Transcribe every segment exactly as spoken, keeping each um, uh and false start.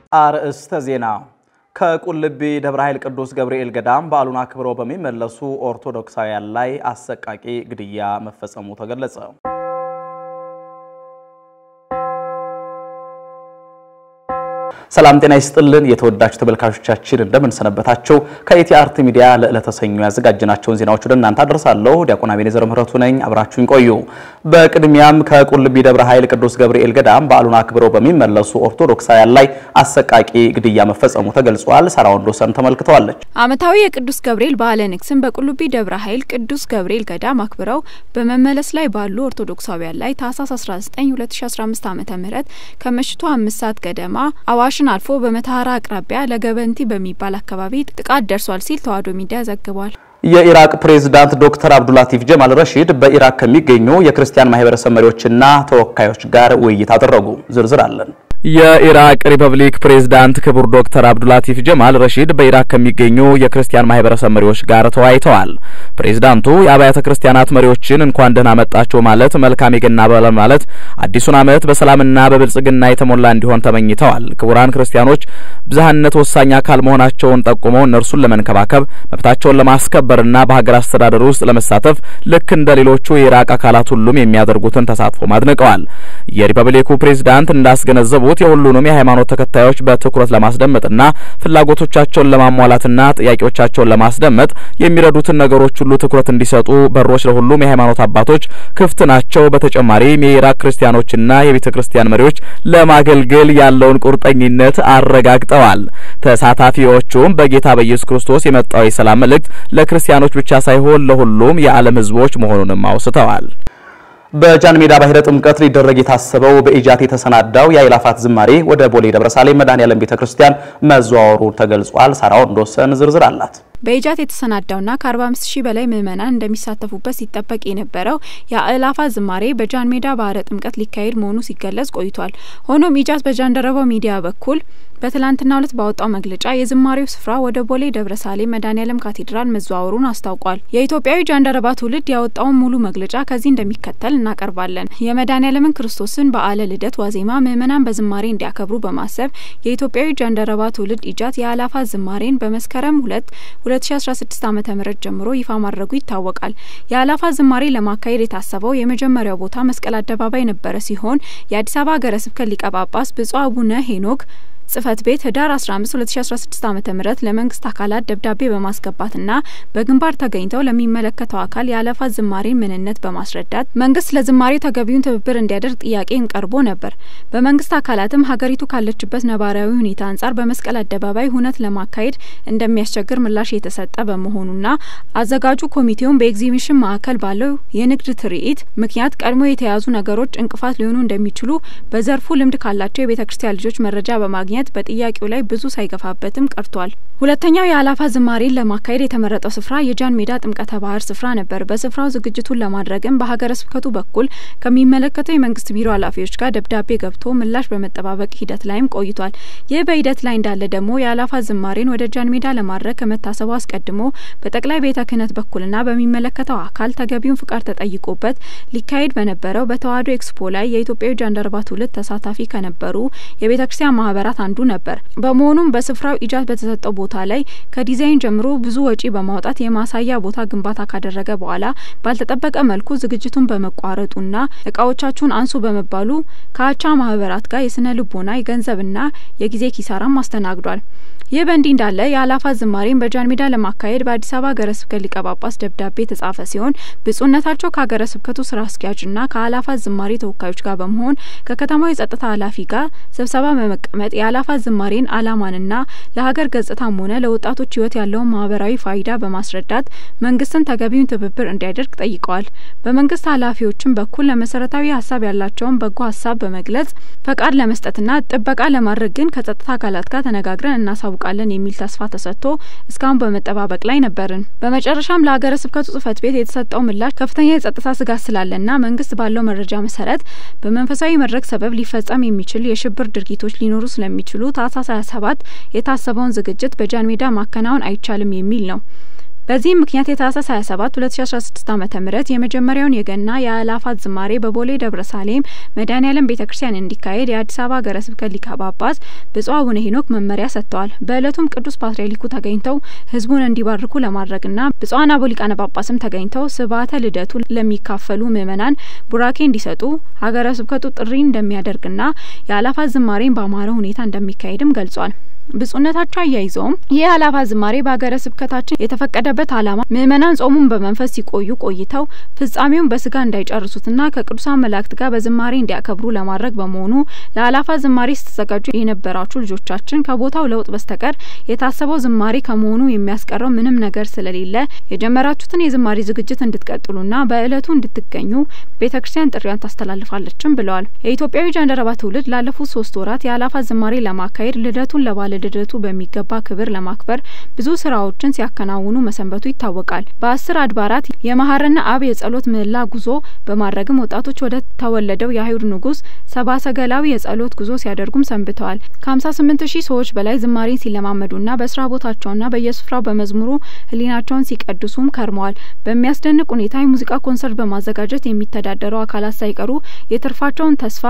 አርእስተ ዜና ከቁልቢ ደብረ ኃይል ቅዱስ ገብርኤል ገዳም በዓሉን አክብረው በሚመለሱ ኦርቶዶክሳውያን ላይ አሰቃቂ ግድያ መፈጸሙ ተገለጸ። ሰላም ጤና ይስጥልን የተወዳጅ ተመልካቾቻችን እንደምን ሰነበታችሁ ከኢቲአርት ሚዲያ ለዕለተ ሰኞ ያዘጋጀናቸውን ዜናዎች ወደ እናንተ አደርሳለሁ ዲያቆን አቤኔዘር ምህረቱ ነኝ አብራችሁን ቆዩ በቅድሚያም ከቁልቢ ደብረ ኃይል ቅዱስ ገብርኤል ገዳም በዓሉን አክብረው በሚመለሱ ኦርቶዶክሳውያን ላይ አሰቃቂ ግድያ መፈጸሙ ተገልጿል ሳራውንዶሰን ተመልክተዋለች ዓመታዊ የቅዱስ ገብርኤል በዓለ ንግሥን በቁልቢ ደብረ ኃይል ቅዱስ ገብርኤል ገዳም አክብረው በመመለስ ላይ ባሉ ኦርቶዶክሳውያን ላይ ታኅሳስ አስራ ዘጠኝ ሁለት ሺህ አስራ አምስት ዓመተ ምህረት ከምሽቱ አምስት ሰዓት ገደማ አዋሽ አልፎ በመታሃራ አቅራቢያ ለገበንቲ በሚባል አካባቢ ጥቃት ደርሷል ሲል ተዋሕዶ ሚዲያ ዘግቧል። የኢራቅ ፕሬዝዳንት ዶክተር አብዱላቲፍ ጀማል ረሺድ በኢራቅ ከሚገኙ የክርስቲያን ማህበረሰብ መሪዎችና ተወካዮች ጋር ውይይት አደረጉ። ዝርዝር አለን። የኢራቅ ሪፐብሊክ ፕሬዝዳንት ክቡር ዶክተር አብዱላቲፍ ጀማል ረሺድ በኢራቅ ከሚገኙ የክርስቲያን ማህበረሰብ መሪዎች ጋር ተወያይተዋል። ፕሬዝዳንቱ የአብያተ ክርስቲያናት መሪዎችን እንኳን ደህና መጣችሁ ማለት መልካም የገና በዓል ማለት አዲሱን ዓመት በሰላምና በብልጽግና የተሞላ እንዲሆን ተመኝተዋል። ክቡራን ክርስቲያኖች ብዝሃነት ወሳኝ አካል መሆናቸውን ጠቁመው እነርሱን ለመንከባከብ መብታቸውን ለማስከበርና በሀገር አስተዳደር ውስጥ ለመሳተፍ ልክ እንደ ሌሎቹ የኢራቅ አካላት ሁሉም የሚያደርጉትን ተሳትፎ ማድነቀዋል። የሪፐብሊኩ ፕሬዝዳንት እንዳስገነዘቡ የሁሉንም የሃይማኖት ተከታዮች በትኩረት ለማስደመጥና ፍላጎቶቻቸውን ለማሟላትና ጥያቄዎቻቸውን ለማስደመጥ የሚረዱትን ነገሮች ሁሉ ትኩረት እንዲሰጡ በሮች ለሁሉም የሃይማኖት አባቶች ክፍት ናቸው። በተጨማሪም የኢራቅ ክርስቲያኖችና የቤተክርስቲያን መሪዎች ለማገልገል ያለውን ቁርጠኝነት አረጋግጠዋል። ተሳታፊዎቹም በጌታ በኢየሱስ ክርስቶስ የመጣው የሰላም መልእክት ለክርስቲያኖች ብቻ ሳይሆን ለሁሉም የዓለም ሕዝቦች መሆኑንም አውስተዋል። በጃን ሜዳ ባህረ ጥምቀት ሊደረግ የታሰበው በኢጃት የተሰናዳው የአይላፋት ዝማሬ ወደ ቦሌ ደብረሳሌም መድኃኔዓለም ቤተክርስቲያን መዘዋወሩ ተገልጿል። ሳራውንዶሰን ዝርዝር አላት። በኢጃት የተሰናዳውና ከአርባ አምስት ሺህ በላይ ምዕመናን እንደሚሳተፉበት ሲጠበቅ የነበረው የአእላፋት ዝማሬ በጃን ሜዳ ባህረ ጥምቀት ሊካሄድ መሆኑ ሲገለጽ ቆይቷል። ሆኖም ኢጃት በጃንደረባው ሚዲያ በኩል በትላንትናው ዕለት ባወጣው መግለጫ የዝማሬው ስፍራ ወደ ቦሌ ደብረሳሌም መድኃኔዓለም ካቴድራል መዘዋወሩን አስታውቋል። የኢትዮጵያዊ ጃንደረባ ትውልድ ያወጣውን ሙሉ መግለጫ ከዚህ እንደሚከተል እናቀርባለን። የመድኃኔዓለምን ክርስቶስን በዓለ ልደት ዋዜማ ምዕመናን በዝማሬ እንዲያከብሩ በማሰብ የኢትዮጵያዊ ጃንደረባ ትውልድ ኢጃት የአእላፋት ዝማሬን በመስከረም ሁለት ሁለት ሺህ አስራ ስድስት ዓመተ ምህረት ጀምሮ ይፋ ማድረጉ ይታወቃል። የአእላፋት ዝማሬ ለማካሄድ የታሰበው የመጀመሪያው ቦታ መስቀል አደባባይ ነበረ ሲሆን የአዲስ አበባ ሀገረ ስብከት ሊቀ ጳጳስ ብፁዕ አቡነ ሄኖክ ጽፈት ቤት ህዳር አስራ አምስት ሁለት ሺህ አስራ ስድስት ዓመተ ምህረት ለመንግስት አካላት ደብዳቤ በማስገባትና በግንባር ተገኝተው ለሚመለከተው አካል የአእላፋት ዝማሬን ምንነት በማስረዳት መንግስት ለዝማሬ ተገቢውን ትብብር እንዲያደርግ ጥያቄን ቀርቦ ነበር። በመንግስት አካላትም ሀገሪቱ ካለችበት ነባራዊ ሁኔታ አንጻር በመስቀል አደባባይ ሁነት ለማካሄድ እንደሚያስቸግር ምላሽ የተሰጠ በመሆኑና አዘጋጁ ኮሚቴውን በኤግዚቢሽን ማዕከል ባለው የንግድ ትርኢት ምክንያት ቀድሞ የተያዙ ነገሮች እንቅፋት ሊሆኑ እንደሚችሉ በዘርፉ ልምድ ካላቸው የቤተክርስቲያን ልጆች መረጃ በማግኘት በጥያቄው ላይ ብዙ ሳይገፋበትም ቀርቷል። ሁለተኛው የአእላፋት ዝማሬን ለማካሄድ የተመረጠው ስፍራ የጃን ሜዳ ጥምቀተ ባህር ስፍራ ነበር። በስፍራው ዝግጅቱን ለማድረግም በሀገረ ስብከቱ በኩል ከሚመለከተው የመንግስት ቢሮ ኃላፊዎች ጋር ደብዳቤ ገብቶ ምላሽ በመጠባበቅ ሂደት ላይም ቆይቷል። ይህ በሂደት ላይ እንዳለ ደግሞ የአእላፋት ዝማሬን ወደ ጃን ሜዳ ለማድረግ ከመታሰቡ አስቀድሞ በጠቅላይ ቤተ ክህነት በኩልና በሚመለከተው አካል ተገቢውን ፍቃድ ተጠይቆበት ሊካሄድ በነበረው በተዋሕዶ ኤክስፖ ላይ የኢትዮጵያዊ ጃንደረባ ትውልድ ተሳታፊ ከነበሩ የቤተክርስቲያን ማህበራት አንዱ ነበር። በመሆኑም በስፍራው ኢጃት በተሰጠው ቦታ ላይ ከዲዛይን ጀምሮ ብዙ ወጪ በማውጣት የማሳያ ቦታ ግንባታ ካደረገ በኋላ ባልተጠበቀ መልኩ ዝግጅቱን በመቋረጡና እቃዎቻችሁን አንሱ በመባሉ ከአቻ ማህበራት ጋር የስነ ልቦና የገንዘብና የጊዜ ኪሳራም አስተናግዷል። ይህ በእንዲህ እንዳለ የአእላፋት ዝማሬን በጃን ሜዳ ለማካሄድ በአዲስ አበባ ሀገረ ስብከት ሊቀ ጳጳስ ደብዳቤ የተጻፈ ሲሆን ብፁዕነታቸው ከሀገረ ስብከቱ ስራ አስኪያጅና ከአእላፋት ዝማሬ ተወካዮች ጋር በመሆን ከከተማው የጸጥታ ኃላፊ ጋር ስብሰባ በመቀመጥ የአእላፋት ዝማሬን ዓላማንና ለሀገር ገጽታም ሆነ ለወጣቶች ህይወት ያለውን ማህበራዊ ፋይዳ በማስረዳት መንግስትን ተገቢውን ትብብር እንዲያደርግ ጠይቀዋል። በመንግስት ኃላፊዎችም በኩል ለመሰረታዊ ሀሳብ ያላቸውን በጎ ሀሳብ በመግለጽ ፈቃድ ለመስጠትና ጥበቃ ለማድረግ ግን ከጸጥታ አካላት ጋር ተነጋግረን እናሳው ቃለን የሚል ተስፋ ተሰጥቶ እስካሁን በመጠባበቅ ላይ ነበርን። በመጨረሻም ለሀገረ ስብከቱ ጽፈት ቤት የተሰጠው ምላሽ ከፍተኛ የጸጥታ ስጋት ስላለና መንግስት ባለው መረጃ መሰረት በመንፈሳዊ መድረክ ሰበብ ሊፈጸም የሚችል የሽብር ድርጊቶች ሊኖሩ ስለሚችሉ ታኅሳስ ሃያ ሰባት የታሰበውን ዝግጅት በጃን ሜዳ ማከናወን አይቻልም የሚል ነው። በዚህ ምክንያት የታህሳስ ሃያ ሰባት ሁለት ሺ አስራ ስድስት ዓመተ ምህረት የመጀመሪያውን የገና የአእላፋት ዝማሬ በቦሌ ደብረሳሌም መድኃኔዓለም ቤተክርስቲያን እንዲካሄድ የአዲስ አበባ ሀገረ ስብከት ሊቀ ጳጳስ ብፁዕ አቡነ ሄኖክ መመሪያ ሰጥተዋል። በእለቱም ቅዱስ ፓትርያርኩ ተገኝተው ህዝቡን እንዲባርኩ ለማድረግና ብፁዓን አበው ሊቃነ ጳጳስም ተገኝተው ስብዓተ ልደቱ ለሚካፈሉ ምእመናን ቡራኬ እንዲሰጡ ሀገረ ስብከቱ ጥሪ እንደሚያደርግና የአእላፋት ዝማሬን በአማረ ሁኔታ እንደሚካሄድም ገልጿል። ብፁዕነታቸው አያይዘውም ይህ አእላፋት ዝማሬ በሀገረ ስብከታችን የተፈቀደበት ዓላማ ምእመናን ጾሙን በመንፈስ ሲቆዩ ቆይተው ፍጻሜውን በስጋ እንዳይጨርሱትና ከቅዱሳን መላእክት ጋር በዝማሬ እንዲያከብሩ ለማድረግ በመሆኑ ለአእላፋት ዝማሬ ስትዘጋጁ የነበራችሁ ልጆቻችን ከቦታው ለውጥ በስተቀር የታሰበው ዝማሬ ከመሆኑ የሚያስቀረው ምንም ነገር ስለሌለ የጀመራችሁትን የዝማሬ ዝግጅት እንድትቀጥሉና በእለቱ እንድትገኙ ቤተክርስቲያን ጥሪዋን ታስተላልፋለችም ብለዋል። የኢትዮጵያዊ ጃንደረባ ትውልድ ላለፉት ሶስት ወራት የአእላፋት ዝማሬ ለማካሄድ ልደቱን ለባለ ልደቱ በሚገባ ክብር ለማክበር ብዙ ስራዎችን ሲያከናውኑ መሰንበቱ ይታወቃል። በአስር አድባራት የመሐረና አብ የጸሎት ምህላ ጉዞ በማድረግም ወጣቶች ወደ ተወለደው የአይሁድ ንጉስ ሰባ ሰገላዊ የጸሎት ጉዞ ሲያደርጉም ሰንብተዋል። ከሀምሳ ስምንት ሺህ ሰዎች በላይ ዝማሬን ሲለማመዱና በስራ ቦታቸውና በየስፍራው በመዝሙሩ ህሊናቸውን ሲቀድሱም ከርመዋል። በሚያስደንቅ ሁኔታ የሙዚቃ ኮንሰርት በማዘጋጀት የሚተዳደሩ አካላት ሳይቀሩ የትርፋቸውን ተስፋ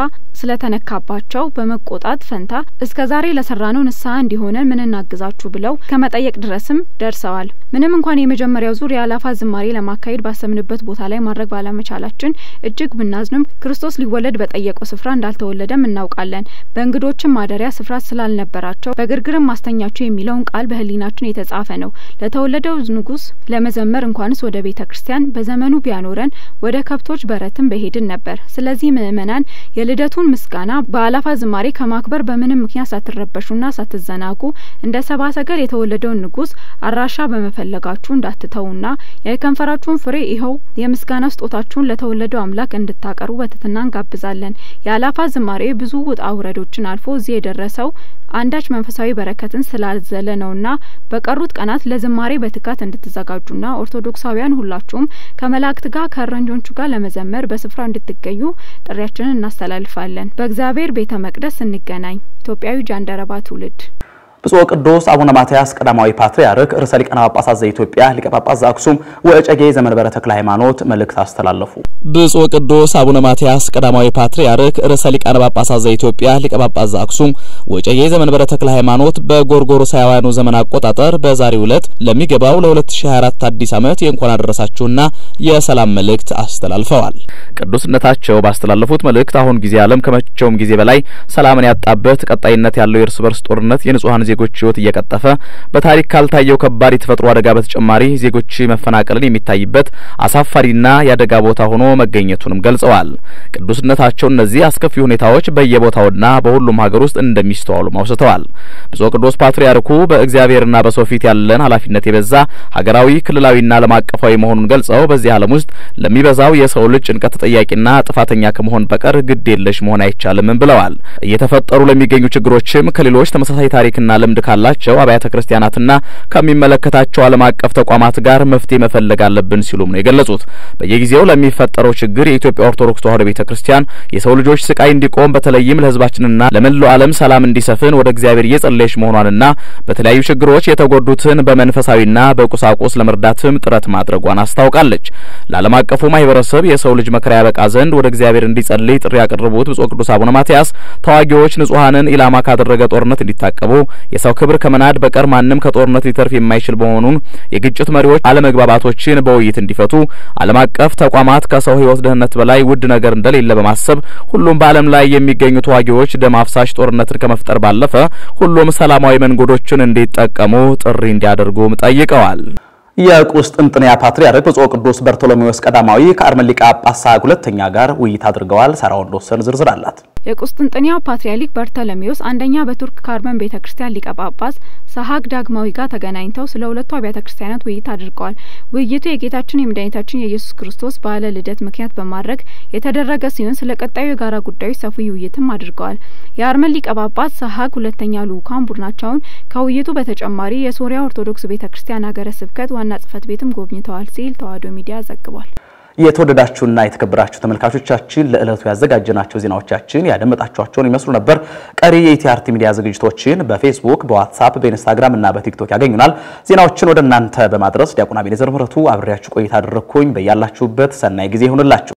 ስለተነካባቸው በመቆጣት ፈንታ እስከዛሬ ለሰራነው ንስሐ እንዲሆነን ምን እናግዛችሁ ብለው ከመጠየቅ ድረስም ደርሰዋል። ምንም እንኳን የመጀመሪያው ዙር የአእላፋት ዝማሬ ለማካሄድ ባሰብንበት ቦታ ላይ ማድረግ ባለመቻላችን እጅግ ብናዝንም ክርስቶስ ሊወለድ በጠየቀው ስፍራ እንዳልተወለደም እናውቃለን። በእንግዶችም ማደሪያ ስፍራ ስላልነበራቸው በግርግርም ማስተኛቸው የሚለውን ቃል በህሊናችን የተጻፈ ነው። ለተወለደው ንጉስ ለመዘመር እንኳንስ ወደ ቤተክርስቲያን በዘመኑ ቢያኖረን ወደ ከብቶች በረትም በሄድን ነበር። ስለዚህ ምእመናን የልደቱን ምስጋና በአእላፋት ዝማሬ ከማክበር በምንም ምክንያት ሳትረበሹና ሳትዘናጉ እንደ ሰባ ሰገል የተወለደውን ንጉስ አራሻ በመፈለጋችሁ እንዳትተውና የከንፈራችሁን ፍሬ ይኸው የምስጋና ስጦታችሁን ለተወለደው አምላክ እንድታቀርቡ በትህትና እንጋብዛለን። የአእላፋት ዝማሬ ብዙ ውጣ ውረዶችን አልፎ እዚህ የደረሰው አንዳች መንፈሳዊ በረከትን ስላዘለ ነውና በቀሩት ቀናት ለዝማሬ በትጋት እንድትዘጋጁና ኦርቶዶክሳውያን ሁላችሁም ከመላእክት ጋር ከእረኞቹ ጋር ለመዘመር በስፍራ እንድትገኙ ጥሪያችንን እናስተላልፋለን። በእግዚአብሔር ቤተ መቅደስ እንገናኝ። ኢትዮጵያዊ ጃንደረባ ትውልድ ብፁዕ ቅዱስ አቡነ ማትያስ ቀዳማዊ ፓትርያርክ ርዕሰ ሊቃነ ጳጳሳት ዘኢትዮጵያ ሊቀ ጳጳስ ዘአክሱም ወእጨጌ ዘመንበረ ተክለ ሃይማኖት መልእክት አስተላለፉ። ብፁዕ ቅዱስ አቡነ ማትያስ ቀዳማዊ ፓትርያርክ ርዕሰ ሊቃነ ጳጳሳት ዘኢትዮጵያ ሊቀ ጳጳስ ዘአክሱም ወእጨጌ ዘመንበረ ተክለ ሃይማኖት በጎርጎሮሳውያኑ ዘመን አቆጣጠር በዛሬው ዕለት ለሚገባው ለ2024 አዲስ ዓመት የእንኳን አደረሳችሁና የሰላም መልእክት አስተላልፈዋል። ቅዱስነታቸው ባስተላለፉት መልእክት አሁን ጊዜ ዓለም ከመቼውም ጊዜ በላይ ሰላምን ያጣበት ቀጣይነት ያለው የእርስ በርስ ጦርነት የንጹሃን ዜጎች ህይወት እየቀጠፈ በታሪክ ካልታየው ከባድ የተፈጥሮ አደጋ በተጨማሪ ዜጎች መፈናቀልን የሚታይበት አሳፋሪና ያደጋ ቦታ ሆኖ መገኘቱንም ገልጸዋል። ቅዱስነታቸው እነዚህ አስከፊ ሁኔታዎች በየቦታውና በሁሉም ሀገር ውስጥ እንደሚስተዋሉ ማውስተዋል። ብፁዕ ቅዱስ ፓትርያርኩ በእግዚአብሔርና በሰው ፊት ያለን ኃላፊነት የበዛ ሀገራዊ ክልላዊና ዓለም አቀፋዊ መሆኑን ገልጸው በዚህ ዓለም ውስጥ ለሚበዛው የሰው ልጅ ጭንቀት ተጠያቂና ጥፋተኛ ከመሆን በቀር ግድ የለሽ መሆን አይቻልም ብለዋል። እየተፈጠሩ ለሚገኙ ችግሮችም ከሌሎች ተመሳሳይ ታሪክና ልምድ ካላቸው አብያተ ክርስቲያናትና ከሚመለከታቸው ዓለም አቀፍ ተቋማት ጋር መፍትሄ መፈለግ አለብን ሲሉም ነው የገለጹት። በየጊዜው ለሚፈጠረው ችግር የኢትዮጵያ ኦርቶዶክስ ተዋሕዶ ቤተክርስቲያን የሰው ልጆች ስቃይ እንዲቆም በተለይም ለሕዝባችንና ለመላው ዓለም ሰላም እንዲሰፍን ወደ እግዚአብሔር እየጸለየች መሆኗንና በተለያዩ ችግሮች የተጎዱትን በመንፈሳዊና በቁሳቁስ ለመርዳትም ጥረት ማድረጓን አስታውቃለች። ለዓለም አቀፉ ማህበረሰብ የሰው ልጅ መከራ ያበቃ ዘንድ ወደ እግዚአብሔር እንዲጸልይ ጥሪ ያቀረቡት ብፁዕ ቅዱስ አቡነ ማትያስ ተዋጊዎች ንጹሃንን ኢላማ ካደረገ ጦርነት እንዲታቀቡ የሰው ክብር ከመናድ በቀር ማንም ከጦርነት ሊተርፍ የማይችል በመሆኑን የግጭት መሪዎች አለመግባባቶችን በውይይት እንዲፈቱ ዓለም አቀፍ ተቋማት ከሰው ህይወት ደህንነት በላይ ውድ ነገር እንደሌለ በማሰብ ሁሉም በዓለም ላይ የሚገኙ ተዋጊዎች ደም አፍሳሽ ጦርነትን ከመፍጠር ባለፈ ሁሉም ሰላማዊ መንገዶችን እንዲጠቀሙ ጥሪ እንዲያደርጉም ጠይቀዋል። የቁስጥንጥንያ ፓትርያርክ ብፁዕ ቅዱስ በርቶሎሜዎስ ቀዳማዊ ከአርመን ሊቀ ጳጳሳት ሁለተኛ ጋር ውይይት አድርገዋል። ሳራው ወንዶሰን ዝርዝር አላት። የቁስጥንጥንያው ፓትርያርክ በርቶሎሜዎስ አንደኛ በቱርክ ካርመን ቤተክርስቲያን ሊቀ ጳጳስ ሰሃግ ዳግማዊ ጋር ተገናኝተው ስለ ሁለቱ አብያተ ክርስቲያናት ውይይት አድርገዋል። ውይይቱ የጌታችን የመድኃኒታችን የኢየሱስ ክርስቶስ በዓለ ልደት ምክንያት በማድረግ የተደረገ ሲሆን ስለ ቀጣዩ የጋራ ጉዳዮች ሰፊ ውይይትም አድርገዋል። የአርመን ሊቀ ጳጳስ ሰሃግ ሁለተኛ ልኡካን ቡድናቸውን ከውይይቱ በተጨማሪ የሶሪያ ኦርቶዶክስ ቤተክርስቲያን ሀገረ ስብከት ዋና ጽሕፈት ቤትም ጎብኝተዋል ሲል ተዋሕዶ ሚዲያ ዘግቧል። የተወደዳችሁና የተከበራችሁ ተመልካቾቻችን ለዕለቱ ያዘጋጀናቸው ዜናዎቻችን ያደመጣችኋቸውን ይመስሉ ነበር። ቀሪ የኢቲአርቲ ሚዲያ ዝግጅቶችን በፌስቡክ፣ በዋትስአፕ፣ በኢንስታግራም እና በቲክቶክ ያገኙናል። ዜናዎችን ወደ እናንተ በማድረስ ዲያቆን አቤኔዘር ምህረቱ አብሬያችሁ ቆይታ አደረኩኝ። በያላችሁበት ሰናይ ጊዜ ይሁንላችሁ።